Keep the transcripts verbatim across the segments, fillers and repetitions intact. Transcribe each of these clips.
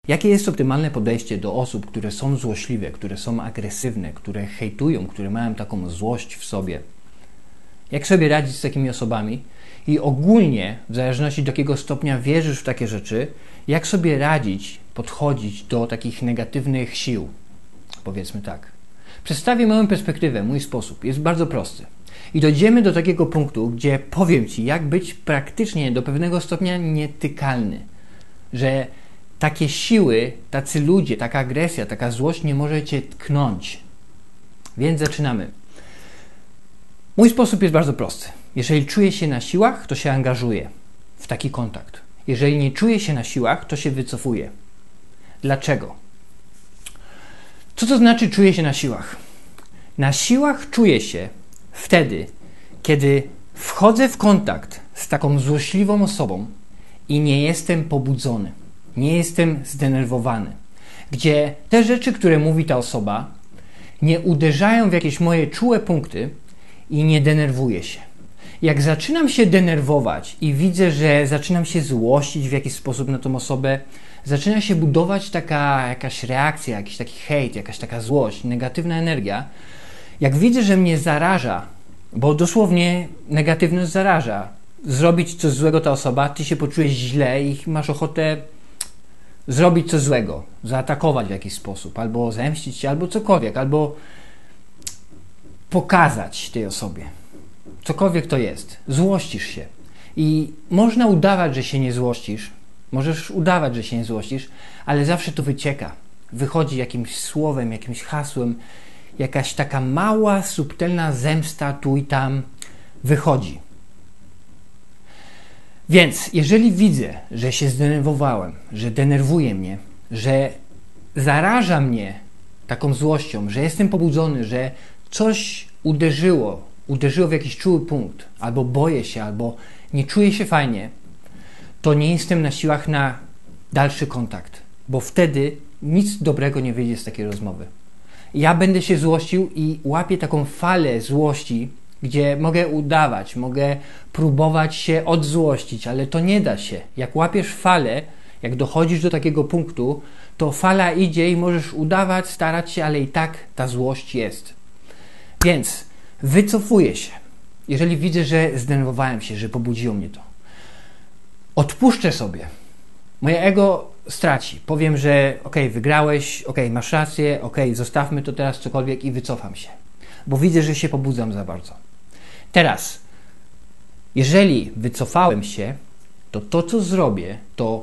Jakie jest optymalne podejście do osób, które są złośliwe, które są agresywne, które hejtują, które mają taką złość w sobie? Jak sobie radzić z takimi osobami? I ogólnie, w zależności do jakiego stopnia wierzysz w takie rzeczy, jak sobie radzić, podchodzić do takich negatywnych sił? Powiedzmy tak. Przedstawię moją perspektywę, mój sposób. Jest bardzo prosty. I dojdziemy do takiego punktu, gdzie powiem Ci, jak być praktycznie do pewnego stopnia nietykalny. Że takie siły, tacy ludzie, taka agresja, taka złość nie może Cię tknąć. Więc zaczynamy. Mój sposób jest bardzo prosty. Jeżeli czuję się na siłach, to się angażuję w taki kontakt. Jeżeli nie czuję się na siłach, to się wycofuję. Dlaczego? Co to znaczy czuję się na siłach? Na siłach czuję się wtedy, kiedy wchodzę w kontakt z taką złośliwą osobą i nie jestem pobudzony, nie jestem zdenerwowany. Gdzie te rzeczy, które mówi ta osoba, nie uderzają w jakieś moje czułe punkty i nie denerwuję się. Jak zaczynam się denerwować i widzę, że zaczynam się złościć w jakiś sposób na tą osobę, zaczyna się budować taka jakaś reakcja, jakiś taki hejt, jakaś taka złość, negatywna energia. Jak widzę, że mnie zaraża, bo dosłownie negatywność zaraża, zrobić coś złego ta osoba, ty się poczujesz źle i masz ochotę zrobić coś złego, zaatakować w jakiś sposób, albo zemścić się, albo cokolwiek, albo pokazać tej osobie. Cokolwiek to jest. Złościsz się. I można udawać, że się nie złościsz. Możesz udawać, że się nie złościsz, ale zawsze to wycieka. Wychodzi jakimś słowem, jakimś hasłem, jakaś taka mała, subtelna zemsta tu i tam wychodzi. Więc jeżeli widzę, że się zdenerwowałem, że denerwuje mnie, że zaraża mnie taką złością, że jestem pobudzony, że coś uderzyło, uderzyło w jakiś czuły punkt, albo boję się, albo nie czuję się fajnie, to nie jestem na siłach na dalszy kontakt, bo wtedy nic dobrego nie wyjdzie z takiej rozmowy. Ja będę się złościł i łapię taką falę złości, gdzie mogę udawać, mogę próbować się odzłościć, ale to nie da się. Jak łapiesz falę, jak dochodzisz do takiego punktu, to fala idzie i możesz udawać, starać się, ale i tak ta złość jest. Więc wycofuję się. Jeżeli widzę, że zdenerwowałem się, że pobudziło mnie to, odpuszczę sobie. Moje ego straci. Powiem, że okej, okay, wygrałeś, okej, okay, masz rację, okej, okay, zostawmy to teraz cokolwiek i wycofam się. Bo widzę, że się pobudzam za bardzo. Teraz, jeżeli wycofałem się, to to, co zrobię, to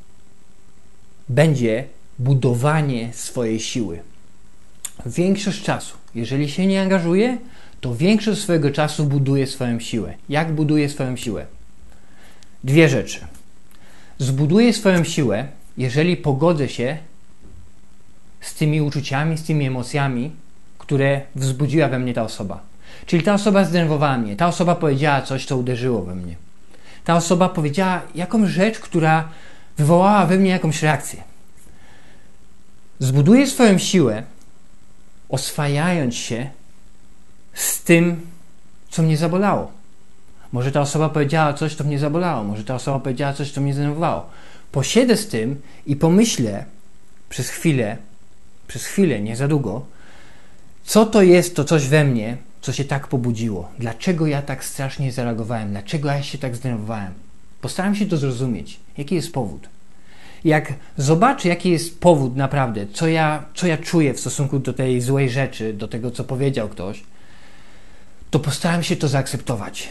będzie budowanie swojej siły. Większość czasu, jeżeli się nie angażuję, to większość swojego czasu buduję swoją siłę. Jak buduję swoją siłę? Dwie rzeczy. Zbuduję swoją siłę, jeżeli pogodzę się z tymi uczuciami, z tymi emocjami, które wzbudziła we mnie ta osoba. Czyli ta osoba zdenerwowała mnie, ta osoba powiedziała coś, co uderzyło we mnie. Ta osoba powiedziała jakąś rzecz, która wywołała we mnie jakąś reakcję. Zbuduję swoją siłę, oswajając się z tym, co mnie zabolało. Może ta osoba powiedziała coś, co mnie zabolało. Może ta osoba powiedziała coś, co mnie zdenerwowało. Posiedzę z tym i pomyślę przez chwilę, przez chwilę, nie za długo, co to jest to coś we mnie, co się tak pobudziło. Dlaczego ja tak strasznie zareagowałem? Dlaczego ja się tak zdenerwowałem? Postaram się to zrozumieć. Jaki jest powód? Jak zobaczę, jaki jest powód naprawdę, co ja, co ja czuję w stosunku do tej złej rzeczy, do tego, co powiedział ktoś, to postaram się to zaakceptować.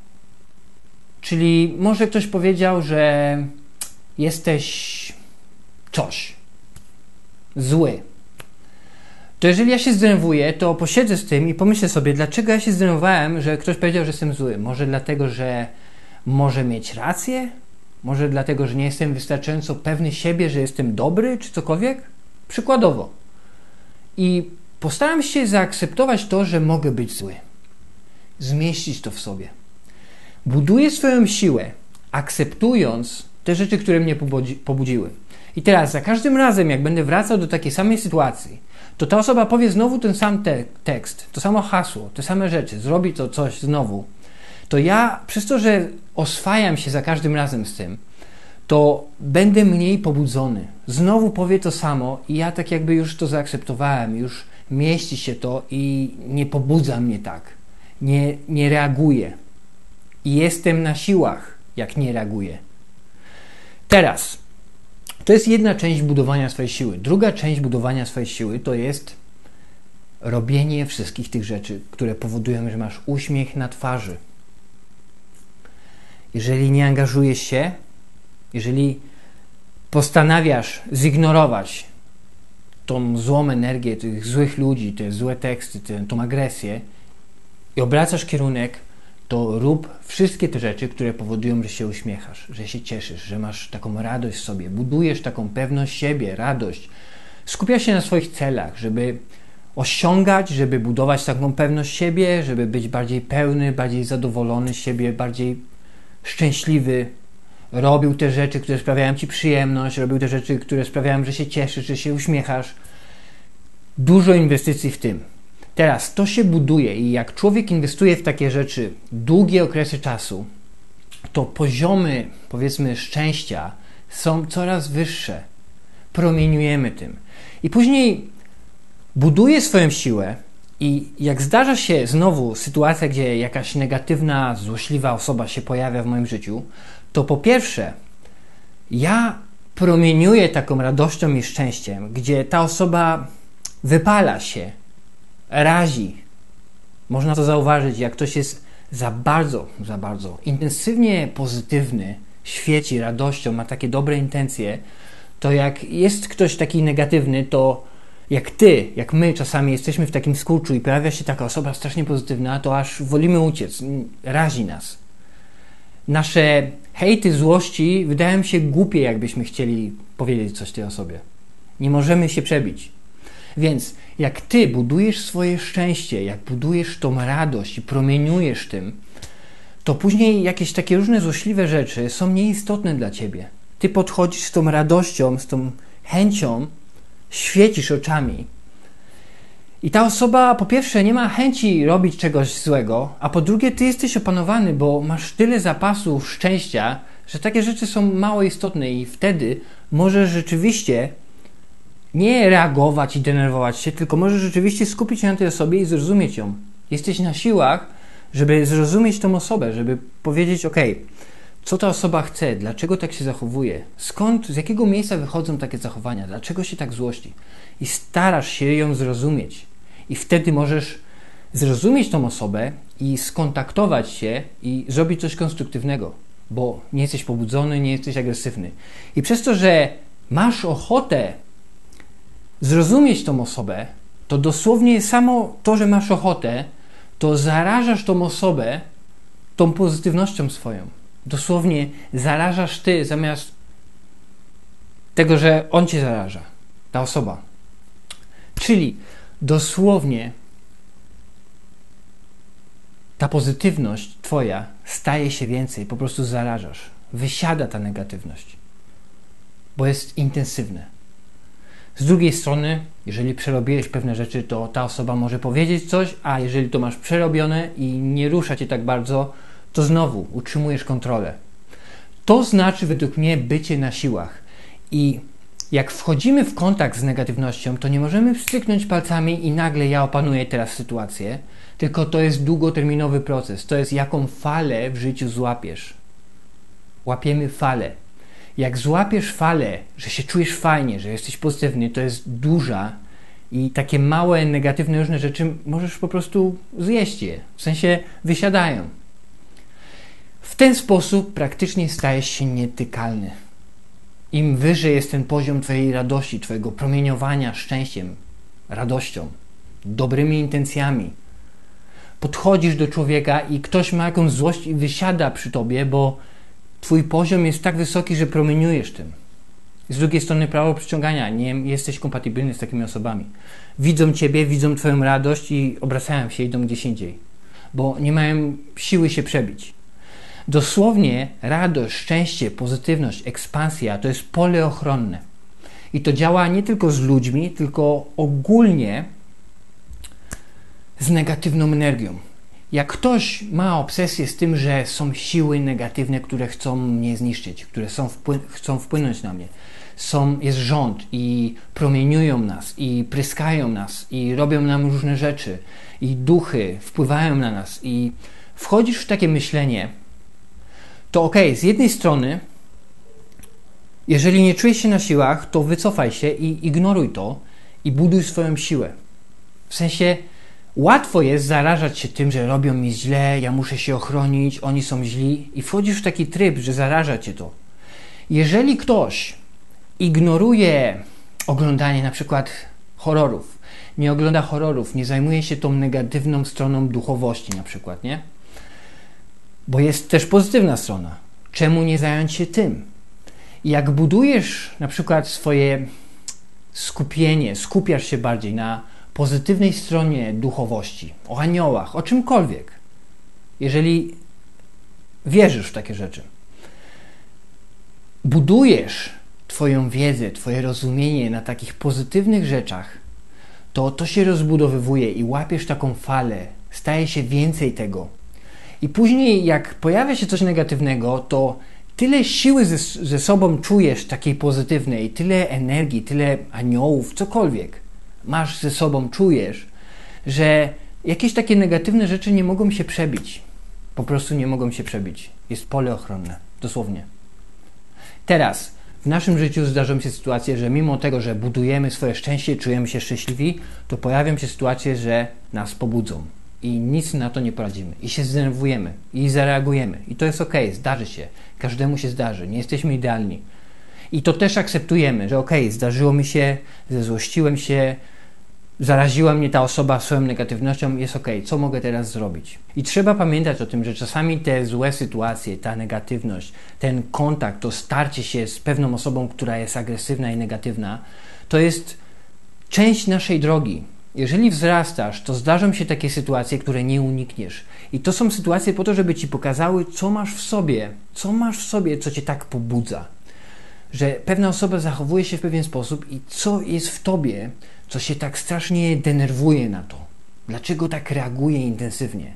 Czyli może ktoś powiedział, że jesteś coś zły. To jeżeli ja się zdenerwuję, to posiedzę z tym i pomyślę sobie, dlaczego ja się zdenerwowałem, że ktoś powiedział, że jestem zły. Może dlatego, że może mieć rację? Może dlatego, że nie jestem wystarczająco pewny siebie, że jestem dobry, czy cokolwiek? Przykładowo. I postaram się zaakceptować to, że mogę być zły. Zmieścić to w sobie. Buduję swoją siłę, akceptując te rzeczy, które mnie pobudzi- pobudziły. I teraz za każdym razem, jak będę wracał do takiej samej sytuacji, to ta osoba powie znowu ten sam te- tekst, to samo hasło, te same rzeczy, zrobi to coś znowu, to ja przez to, że oswajam się za każdym razem z tym, to będę mniej pobudzony. Znowu powie to samo i ja tak jakby już to zaakceptowałem, już mieści się to i nie pobudza mnie tak. Nie, nie reaguję. I jestem na siłach, jak nie reaguję. Teraz, to jest jedna część budowania swojej siły. Druga część budowania swojej siły to jest robienie wszystkich tych rzeczy, które powodują, że masz uśmiech na twarzy. Jeżeli nie angażujesz się, jeżeli postanawiasz zignorować tą złą energię tych złych ludzi, te złe teksty, tę, tą agresję i obracasz kierunek, to rób wszystkie te rzeczy, które powodują, że się uśmiechasz, że się cieszysz, że masz taką radość w sobie, budujesz taką pewność siebie, radość. Skupiasz się na swoich celach, żeby osiągać, żeby budować taką pewność siebie, żeby być bardziej pełny, bardziej zadowolony z siebie, bardziej szczęśliwy. Robił te rzeczy, które sprawiają Ci przyjemność, robił te rzeczy, które sprawiają, że się cieszysz, że się uśmiechasz. Dużo inwestycji w tym. Teraz to się buduje i jak człowiek inwestuje w takie rzeczy długie okresy czasu, to poziomy, powiedzmy, szczęścia są coraz wyższe. Promieniujemy tym. I później buduję swoją siłę i jak zdarza się znowu sytuacja, gdzie jakaś negatywna, złośliwa osoba się pojawia w moim życiu, to po pierwsze, ja promieniuję taką radością i szczęściem, gdzie ta osoba wypala się, razi. Można to zauważyć, jak ktoś jest za bardzo, za bardzo intensywnie pozytywny, świeci radością, ma takie dobre intencje, to jak jest ktoś taki negatywny, to jak ty, jak my czasami jesteśmy w takim skurczu i pojawia się taka osoba strasznie pozytywna, to aż wolimy uciec, razi nas. Nasze hejty, złości wydają się głupie, jakbyśmy chcieli powiedzieć coś tej osobie. Nie możemy się przebić. Więc jak ty budujesz swoje szczęście, jak budujesz tą radość i promieniujesz tym, to później jakieś takie różne złośliwe rzeczy są nieistotne dla ciebie. Ty podchodzisz z tą radością, z tą chęcią, świecisz oczami. I ta osoba po pierwsze nie ma chęci robić czegoś złego, a po drugie ty jesteś opanowany, bo masz tyle zapasów szczęścia, że takie rzeczy są mało istotne i wtedy możesz rzeczywiście nie reagować i denerwować się, tylko możesz rzeczywiście skupić się na tej osobie i zrozumieć ją. Jesteś na siłach, żeby zrozumieć tą osobę, żeby powiedzieć, ok, co ta osoba chce, dlaczego tak się zachowuje, skąd, z jakiego miejsca wychodzą takie zachowania, dlaczego się tak złości. I starasz się ją zrozumieć. I wtedy możesz zrozumieć tą osobę i skontaktować się i zrobić coś konstruktywnego, bo nie jesteś pobudzony, nie jesteś agresywny. I przez to, że masz ochotę zrozumieć tą osobę, to dosłownie samo to, że masz ochotę, to zarażasz tą osobę tą pozytywnością swoją. Dosłownie zarażasz ty zamiast tego, że on cię zaraża, ta osoba. Czyli dosłownie ta pozytywność twoja staje się więcej, po prostu zarażasz. Wysiada ta negatywność, bo jest intensywne. Z drugiej strony, jeżeli przerobiłeś pewne rzeczy, to ta osoba może powiedzieć coś, a jeżeli to masz przerobione i nie rusza cię tak bardzo, to znowu utrzymujesz kontrolę. To znaczy według mnie bycie na siłach. I jak wchodzimy w kontakt z negatywnością, to nie możemy wstrzyknąć palcami i nagle ja opanuję teraz sytuację, tylko to jest długoterminowy proces. To jest jaką falę w życiu złapiesz. Łapiemy falę. Jak złapiesz falę, że się czujesz fajnie, że jesteś pozytywny, to jest duża i takie małe, negatywne różne rzeczy możesz po prostu zjeść je. W sensie wysiadają. W ten sposób praktycznie stajesz się nietykalny. Im wyżej jest ten poziom twojej radości, twojego promieniowania szczęściem, radością, dobrymi intencjami, podchodzisz do człowieka i ktoś ma jakąś złość i wysiada przy tobie, bo twój poziom jest tak wysoki, że promieniujesz tym. Z drugiej strony prawo przyciągania. Nie jesteś kompatybilny z takimi osobami. Widzą ciebie, widzą twoją radość i obracają się, idą gdzieś indziej. Bo nie mają siły się przebić. Dosłownie radość, szczęście, pozytywność, ekspansja to jest pole ochronne. I to działa nie tylko z ludźmi, tylko ogólnie z negatywną energią. Jak ktoś ma obsesję z tym, że są siły negatywne, które chcą mnie zniszczyć, które są wpły- chcą wpłynąć na mnie, są, jest rząd i promieniują nas, i pryskają nas, i robią nam różne rzeczy, i duchy wpływają na nas, i wchodzisz w takie myślenie, to okej, okay, z jednej strony, jeżeli nie czujesz się na siłach, to wycofaj się i ignoruj to i buduj swoją siłę. W sensie, łatwo jest zarażać się tym, że robią mi źle, ja muszę się ochronić, oni są źli i wchodzisz w taki tryb, że zaraża cię to. Jeżeli ktoś ignoruje oglądanie na przykład horrorów, nie ogląda horrorów, nie zajmuje się tą negatywną stroną duchowości na przykład, nie? Bo jest też pozytywna strona. Czemu nie zająć się tym? Jak budujesz na przykład swoje skupienie, skupiasz się bardziej na pozytywnej stronie duchowości, o aniołach, o czymkolwiek, jeżeli wierzysz w takie rzeczy, budujesz Twoją wiedzę, Twoje rozumienie na takich pozytywnych rzeczach, to to się rozbudowywuje i łapiesz taką falę, staje się więcej tego. I później jak pojawia się coś negatywnego, to tyle siły ze, ze sobą czujesz takiej pozytywnej, tyle energii, tyle aniołów, cokolwiek masz ze sobą, czujesz, że jakieś takie negatywne rzeczy nie mogą się przebić. Po prostu nie mogą się przebić. Jest pole ochronne, dosłownie. Teraz w naszym życiu zdarzą się sytuacje, że mimo tego, że budujemy swoje szczęście, czujemy się szczęśliwi, to pojawią się sytuacje, że nas pobudzą i nic na to nie poradzimy i się zdenerwujemy i zareagujemy i to jest okej, okay, zdarzy się, każdemu się zdarzy, nie jesteśmy idealni i to też akceptujemy, że okej, okay, zdarzyło mi się, zezłościłem się, zaraziła mnie ta osoba swoją negatywnością, jest okej, okay, co mogę teraz zrobić? I trzeba pamiętać o tym, że czasami te złe sytuacje, ta negatywność, ten kontakt, to starcie się z pewną osobą, która jest agresywna i negatywna, to jest część naszej drogi. Jeżeli wzrastasz, to zdarzą się takie sytuacje, które nie unikniesz. I to są sytuacje po to, żeby Ci pokazały, co masz w sobie, co masz w sobie, co Cię tak pobudza. Że pewna osoba zachowuje się w pewien sposób i co jest w Tobie, co się tak strasznie denerwuje na to. Dlaczego tak reaguje intensywnie?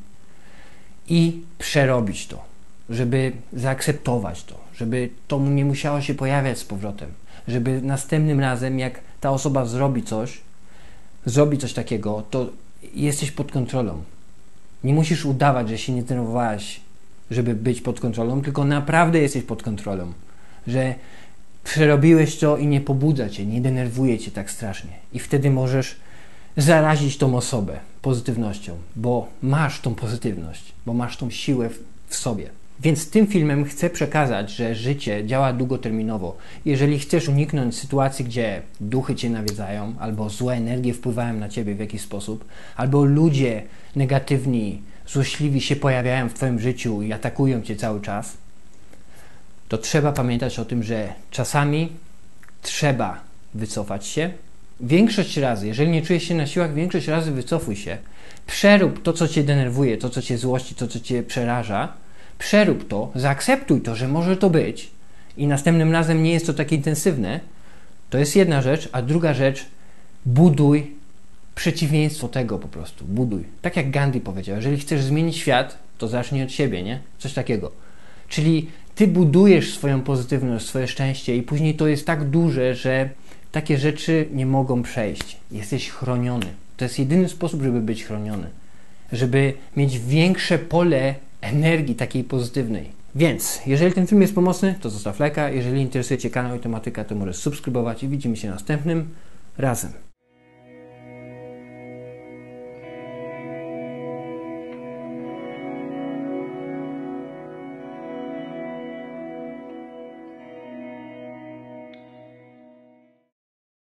I przerobić to, żeby zaakceptować to, żeby to nie musiało się pojawiać z powrotem. Żeby następnym razem, jak ta osoba zrobi coś, zrobi coś takiego, to jesteś pod kontrolą. Nie musisz udawać, że się nie denerwowałeś, żeby być pod kontrolą, tylko naprawdę jesteś pod kontrolą. Że przerobiłeś to i nie pobudza Cię, nie denerwuje Cię tak strasznie. I wtedy możesz zarazić tą osobę pozytywnością, bo masz tą pozytywność, bo masz tą siłę w, w sobie. Więc tym filmem chcę przekazać, że życie działa długoterminowo. Jeżeli chcesz uniknąć sytuacji, gdzie duchy Cię nawiedzają, albo złe energie wpływają na Ciebie w jakiś sposób, albo ludzie negatywni, złośliwi się pojawiają w Twoim życiu i atakują Cię cały czas, to trzeba pamiętać o tym, że czasami trzeba wycofać się. Większość razy, jeżeli nie czujesz się na siłach, większość razy wycofuj się. Przerób to, co Cię denerwuje, to, co Cię złości, to, co Cię przeraża. Przerób to, zaakceptuj to, że może to być i następnym razem nie jest to tak intensywne. To jest jedna rzecz, a druga rzecz, buduj przeciwieństwo tego po prostu. Buduj. Tak jak Gandhi powiedział, jeżeli chcesz zmienić świat, to zacznij od siebie, nie? Coś takiego. Czyli Ty budujesz swoją pozytywność, swoje szczęście i później to jest tak duże, że takie rzeczy nie mogą przejść. Jesteś chroniony. To jest jedyny sposób, żeby być chroniony. Żeby mieć większe pole energii takiej pozytywnej. Więc, jeżeli ten film jest pomocny, to zostaw lajka. Jeżeli interesuje Cię kanał i tematyka, to możesz subskrybować i widzimy się następnym razem.